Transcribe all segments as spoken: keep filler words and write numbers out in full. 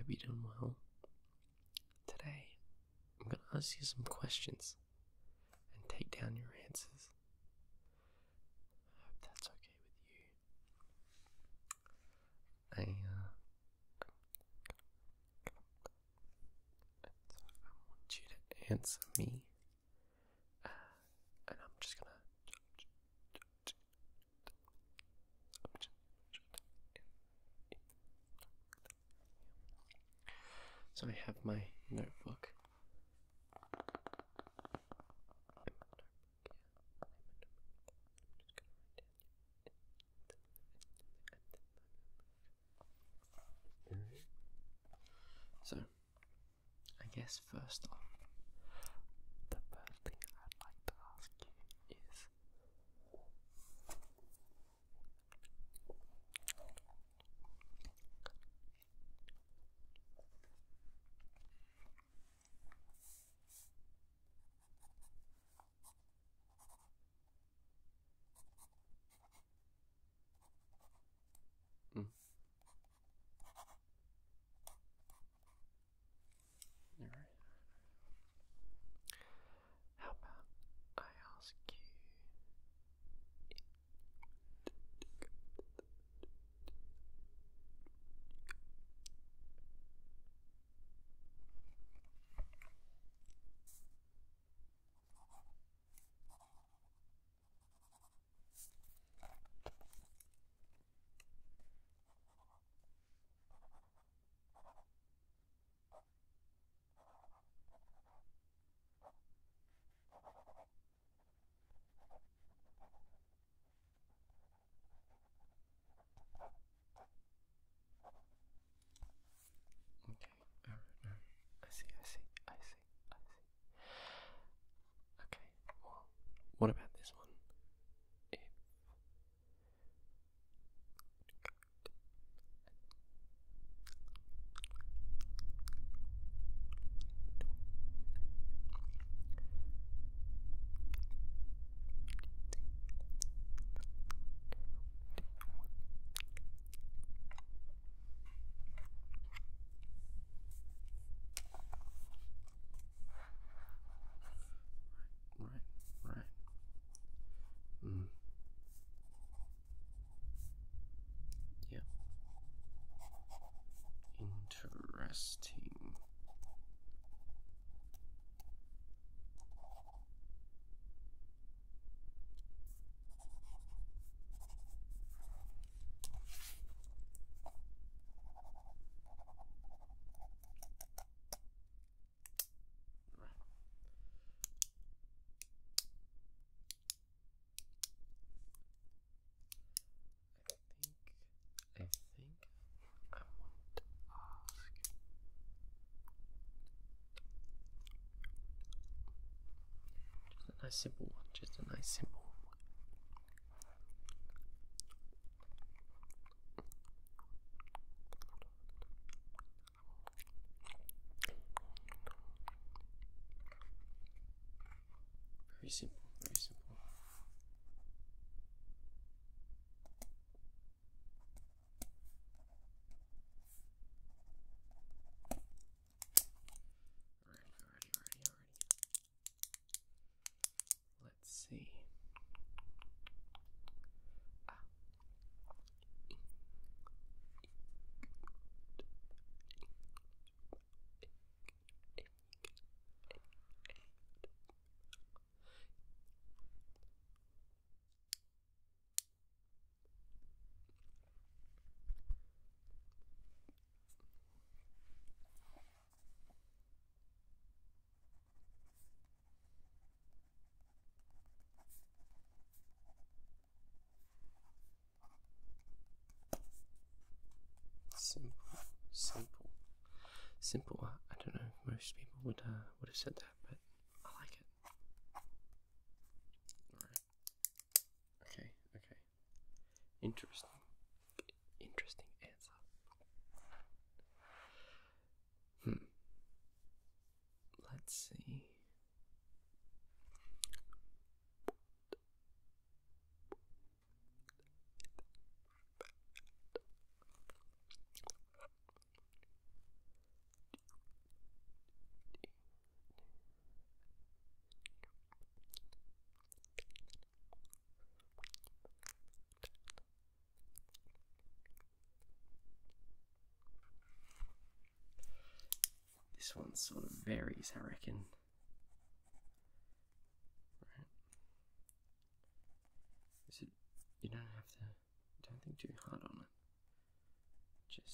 you're doing well. Today, I'm going to ask you some questions and take down your answers. I hope that's okay with you. I, uh, I want you to answer me, uh, and I'm just gonna. So I have my notebook. So, I guess first off, the first thing I'd like to ask you is, mm. Alright. How about I ask you, okay, alright, alright, I see, I see, I see, I see. Okay, well, what about this one? If Right, right. Mm. Yep. Interesting. Right. I think, I think I want to ask. Just a nice simple one, just a nice simple one. Very simple, very simple. Alrighty, alrighty, alrighty, alrighty. Let's see. Ah. Simple, simple, simple. I, I don't know if most people would uh, would have said that, but I like it. All right. Okay. Okay. Interesting. Interesting answer. Hmm. Let's see. This one sort of varies, I reckon. Right. Is it, you don't have to, don't think too hard on it. Just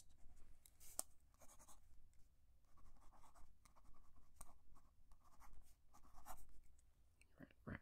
right, right.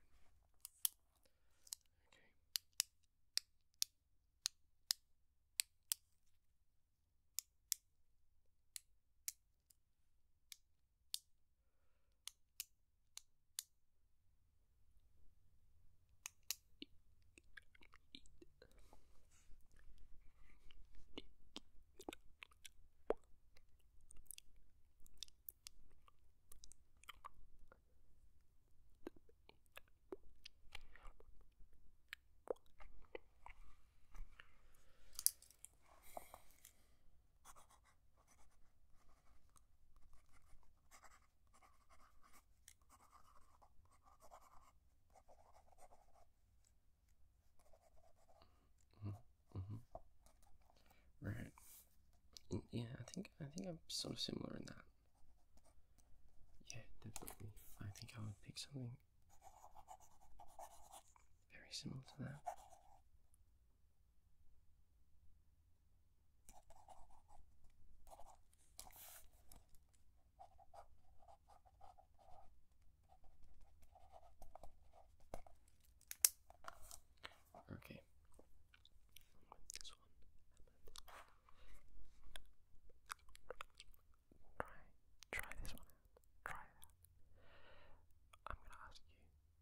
Right. And yeah, I think I think I'm sort of similar in that. Yeah, definitely. I think I would pick something very similar to that. Okay. This one. Try, try this one out. Try it out. I'm gonna ask you.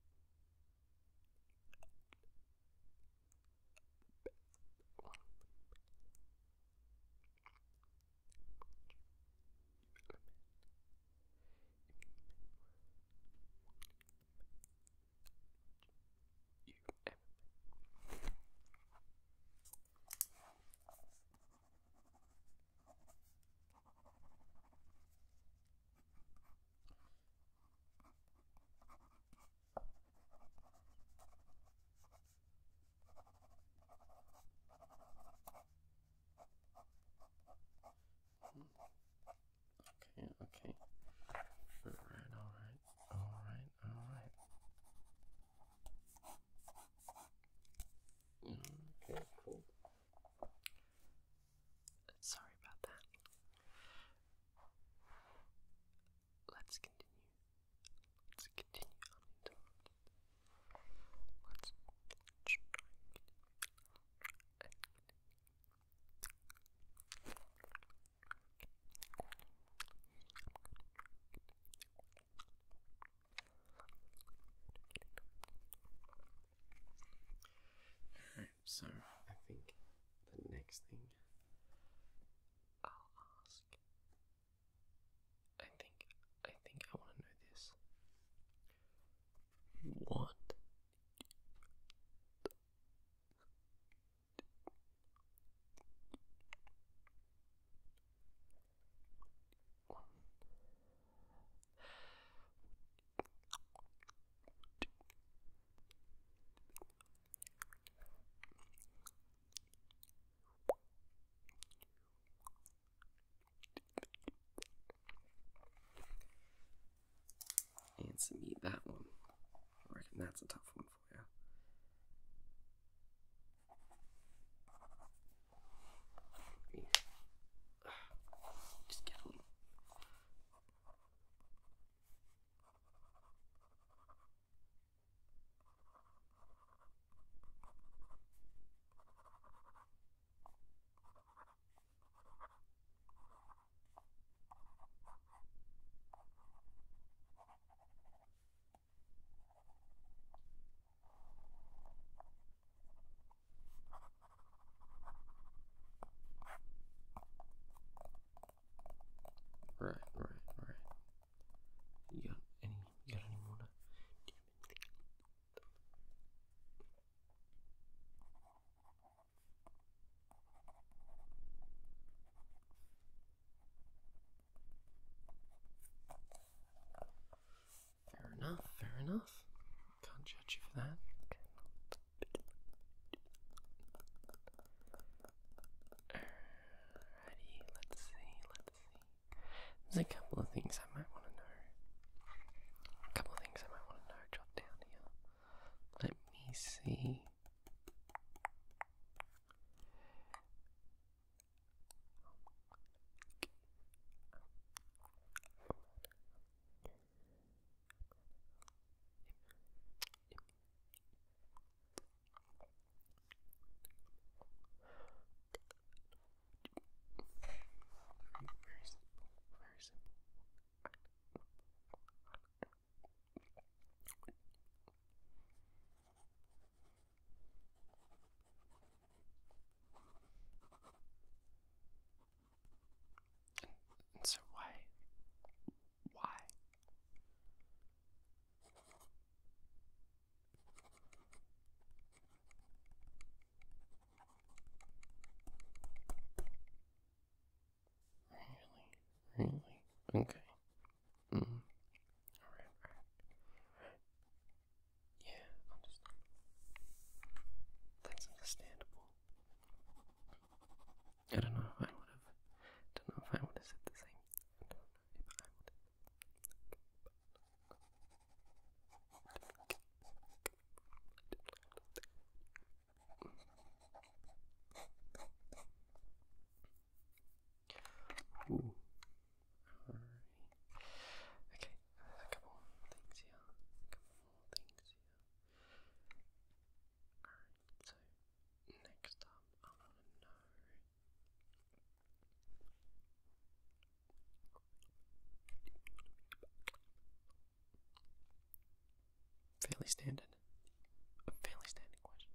Okay, okay. Alright, alright, alright, alright. Okay, cool. Sorry about that. Let's continue. Let's continue uninterrupted. Let's try. Alright, so I think the next thing I'll ask, I think, I think I want to know this. What answer me that one? I reckon that's a tough one for you. Just get a little. Right, right, right. You got any? You got any more? To, fair enough. Fair enough. Can't judge you for that. Alrighty, let's see. Let's see. There's a couple of things I'm see. Very simple, very simple. And so why? Why? Really? Really? Okay. Mm. Alright, alright. Yeah, understand. That's understandable. I don't know if I would have. Don't know if I would have said the same. I don't know if I would have. Ooh. Alrighty. Okay, a couple more things here. A couple more things here. Alright, so next up, I want to know. Fairly standard. A fairly standard question.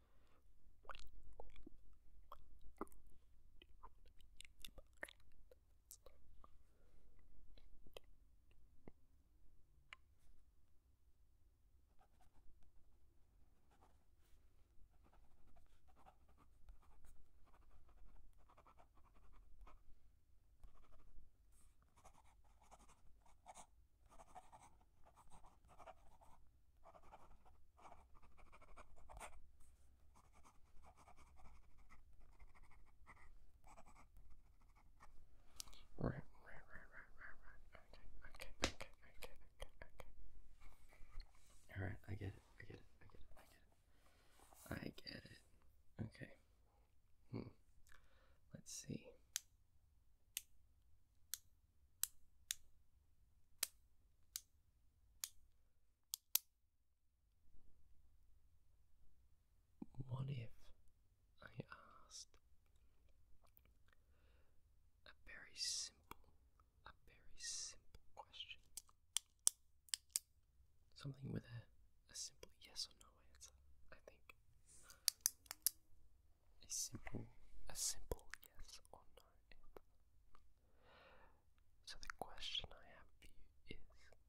Right, right, right, right, right, right. Okay, okay, okay, okay, okay, okay. Alright, I get it, I get it, I get it, I get it. I get it. Okay. Hmm. Let's see. What if I asked a very simple, a very simple question? Something with a, a simple yes or no answer, I think. A simple, a simple yes or no answer. So the question I have for you is,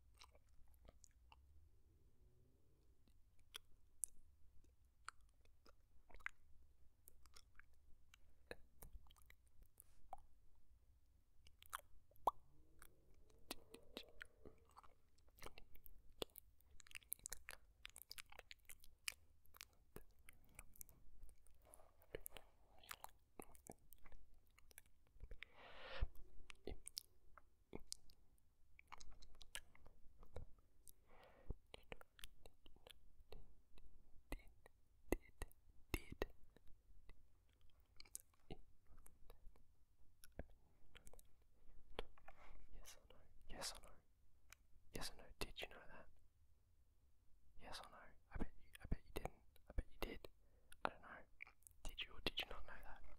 yes or no? Yes or no? Did you know that? Yes or no? I bet you. I bet you didn't. I bet you did. I don't know. Did you or did you not know that?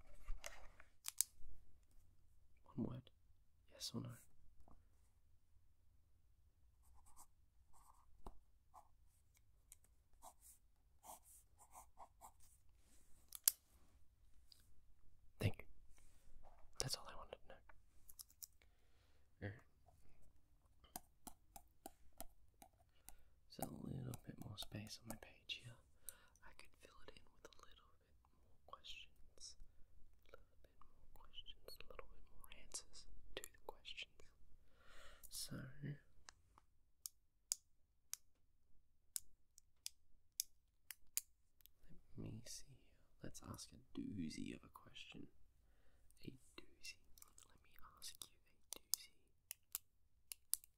One word. Yes or no? Thank you. That's all I wanted to know. Alright. So a little bit more space on my page here. I could fill it in with a little bit more questions. A little bit more questions. A little bit more answers to the questions. So let me see here. Let's ask a doozy of a question. A doozy. Let me ask you a doozy.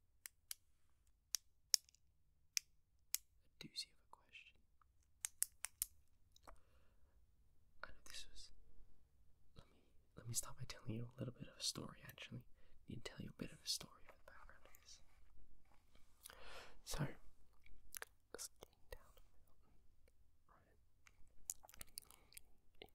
A doozy of a question. telling you a little bit of a story, actually. I need to tell you a bit of a story of the background of this. So, skiing down a mountain,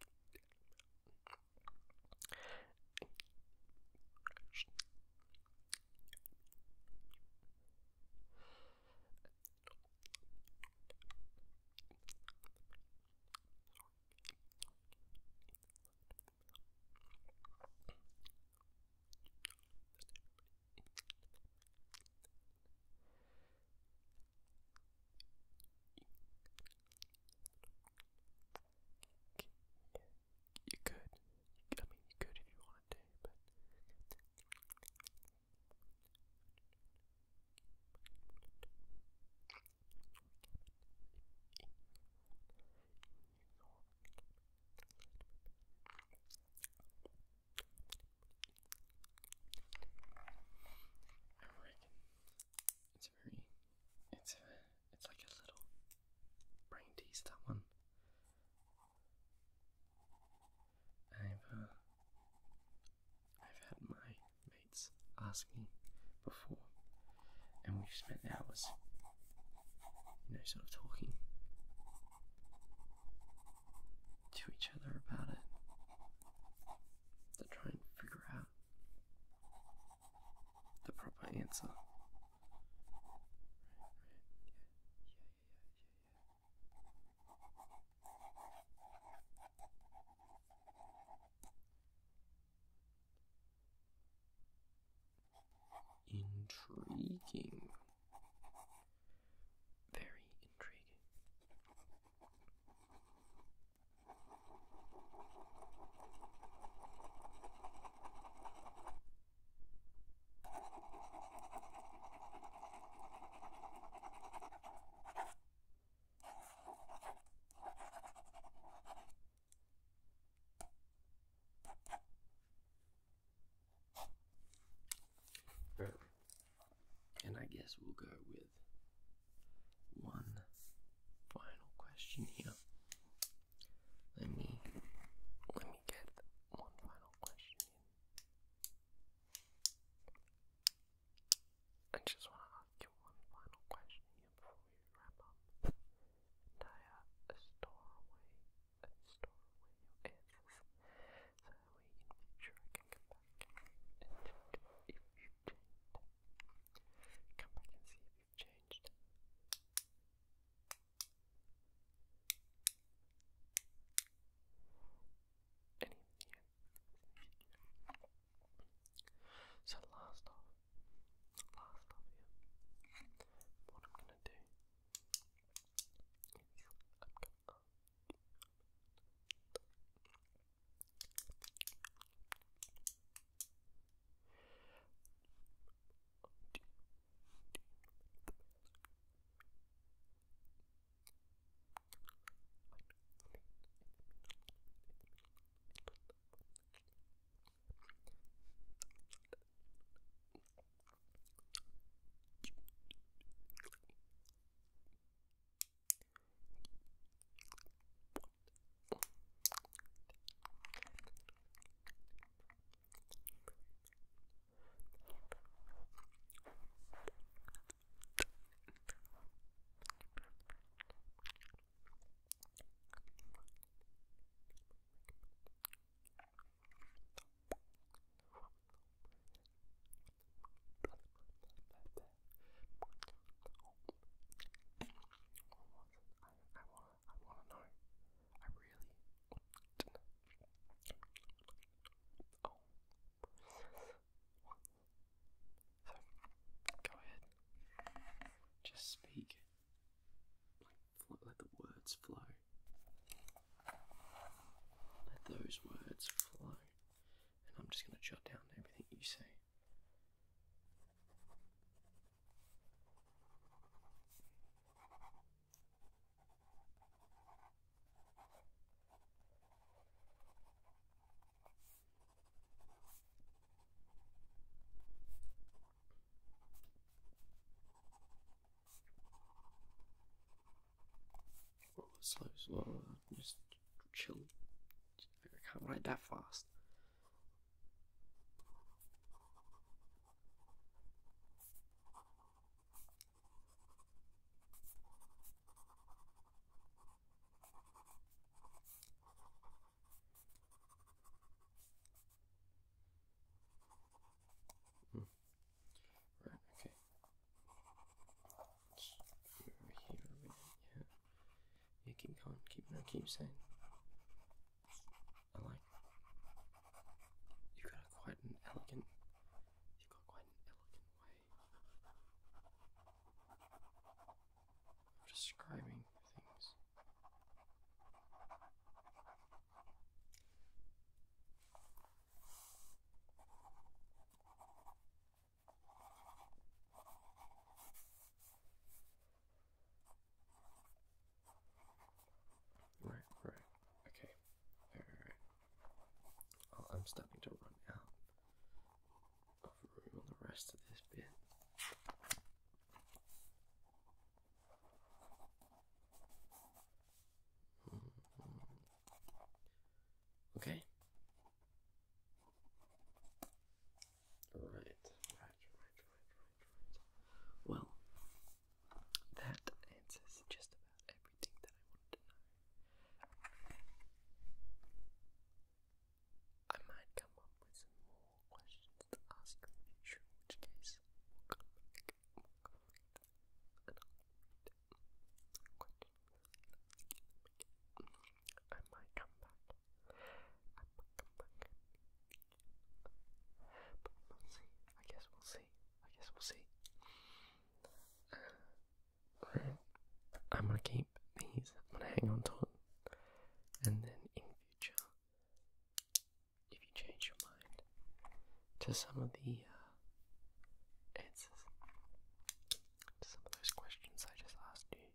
you could. I mean, you could if you wanted to, but I reckon it's very, it's a, it's like a little brain tease, that one. I've, uh, I've had my mates ask me before, and we've spent hours, you know, sort of talking to each other about it to try and figure out the proper answer. Intriguing. Very intriguing. Right. And I guess we'll go with one final question here. Let me let me get one final question in. I just want to ask you one final question here before we wrap up. And I uh, store away, uh, store away your answers, so that way in future I can come back and check if you've changed. Come back and see if you've changed. Anything else? So last off, last off here, what I'm gonna do is I'm gonna speak. Like, let the words flow. Let those words flow. And I'm just going to jot down everything you say. Slow, slow, just chill. I can't write that fast. keep saying. I like. You've got quite an elegant. You've got quite an elegant way of describing things. Right, right, okay, alright. Oh, I'm starting to run out of room on the rest of this bit. Okay. Right, right, right, right, right, right. Well, that answers just about everything that I wanted to know. I might come up with some more questions to ask in the future, in which case we'll come back, we'll come back, and I'll read questions. I might come back. I might come back. But we'll see. I guess we'll see. I guess we'll see. Right. I'm gonna keep these. I'm gonna hang on to it. And then in future, if you change your mind to some of the uh, answers to some of those questions I just asked you,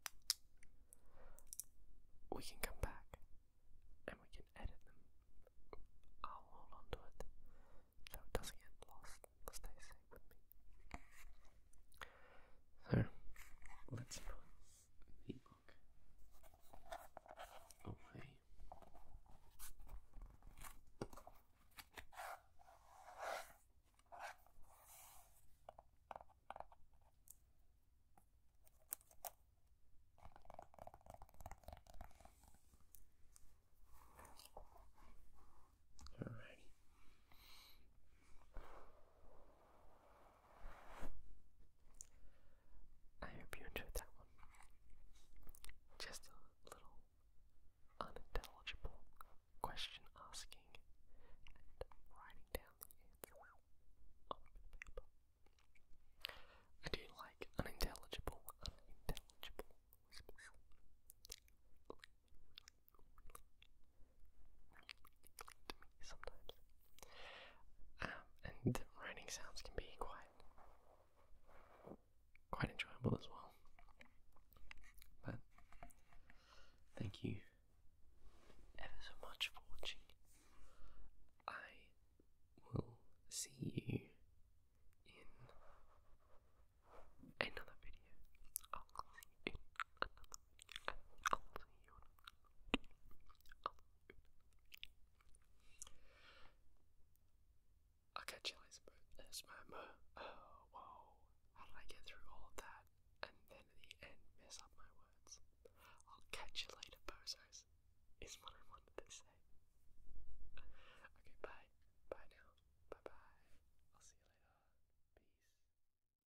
we can come back and we can edit them. I'll hold on to it so it doesn't get lost. It'll stay safe with me. So, let's put the book away. Alrighty. I hope you enjoyed that one. Just a little unintelligible question asking and writing down the answer on a bit of paper. I do like unintelligible, unintelligible whispers. To me sometimes. Um, and writing sounds can be quite quite enjoyable as well. But thank you ever so much for watching. I will see you in another video. I'll see you in another video. I'll see you in another video. I'll catch you later, bro. That's my mo.